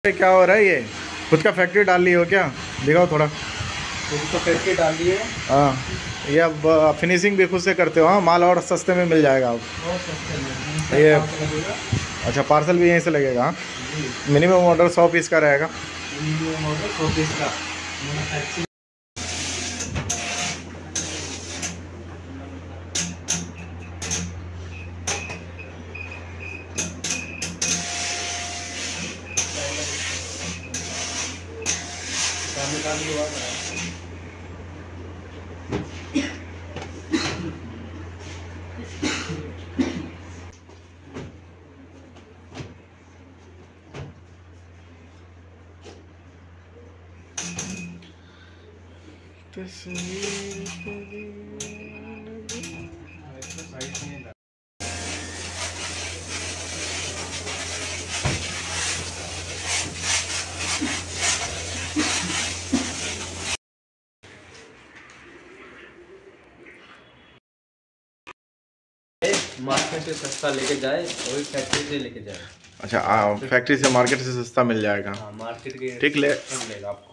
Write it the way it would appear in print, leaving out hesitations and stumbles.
क्या हो रहा है ये? खुद का फैक्ट्री डाल ली हो क्या? दिखाओ थोड़ा। खुद का फैक्ट्री डाल ली है। हाँ, ये अब फिनिशिंग भी खुद से करते हो? हाँ, माल और सस्ते में मिल जाएगा अब। बहुत सस्ते में ये लगेगा। अच्छा, पार्सल भी यहीं से लगेगा? हाँ, मिनिमम ऑर्डर 100 पीस का रहेगा। मिनिमम ऑर्डर 100 पीस का मैन्युफैक्चरिंग। मार्केट से सस्ता लेके जाए वही फैक्ट्री से लेके जाए। अच्छा, फैक्ट्री से मार्केट से सस्ता मिल जाएगा। हाँ, मार्केट के ठीक ले मिलेगा आपको।